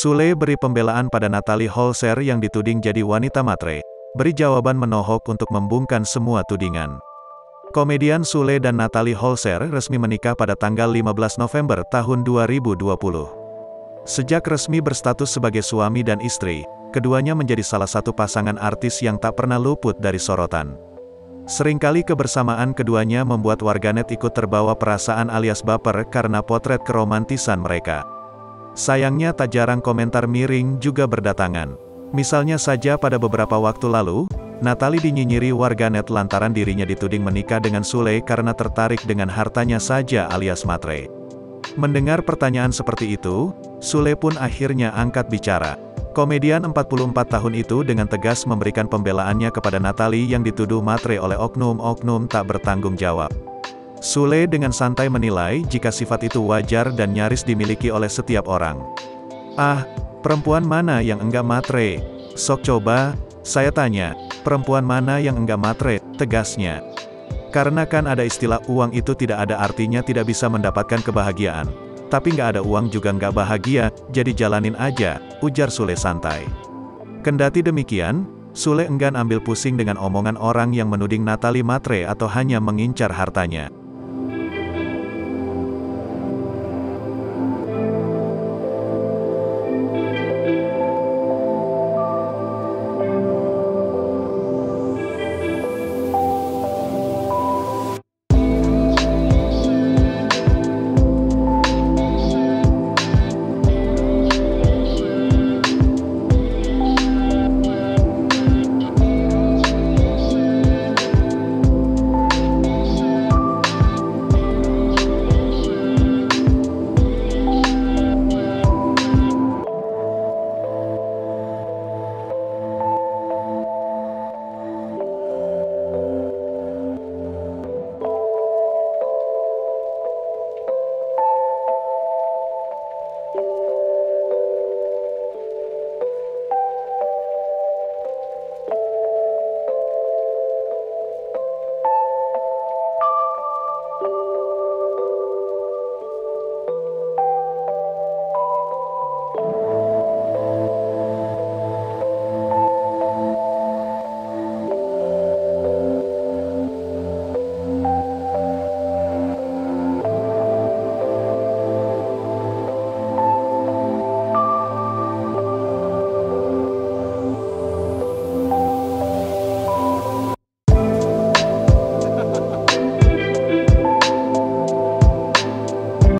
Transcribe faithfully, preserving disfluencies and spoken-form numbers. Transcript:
Sule beri pembelaan pada Natalie Holzer yang dituding jadi wanita matre, beri jawaban menohok untuk membungkam semua tudingan. Komedian Sule dan Natalie Holzer resmi menikah pada tanggal lima belas November tahun dua ribu dua puluh. Sejak resmi berstatus sebagai suami dan istri, keduanya menjadi salah satu pasangan artis yang tak pernah luput dari sorotan. Seringkali kebersamaan keduanya membuat warganet ikut terbawa perasaan alias baper karena potret keromantisan mereka. Sayangnya tak jarang komentar miring juga berdatangan. Misalnya saja pada beberapa waktu lalu, Natalie dinyinyiri warganet lantaran dirinya dituding menikah dengan Sule karena tertarik dengan hartanya saja alias matre. Mendengar pertanyaan seperti itu, Sule pun akhirnya angkat bicara. Komedian empat puluh empat tahun itu dengan tegas memberikan pembelaannya kepada Natalie yang dituduh matre oleh oknum-oknum tak bertanggung jawab. Sule dengan santai menilai jika sifat itu wajar dan nyaris dimiliki oleh setiap orang. "Ah, perempuan mana yang enggak matre? Sok coba, saya tanya, perempuan mana yang enggak matre?" tegasnya. "Karena kan ada istilah uang itu tidak ada artinya tidak bisa mendapatkan kebahagiaan. Tapi nggak ada uang juga nggak bahagia, jadi jalanin aja," ujar Sule santai. Kendati demikian, Sule enggan ambil pusing dengan omongan orang yang menuding Natalie matre atau hanya mengincar hartanya.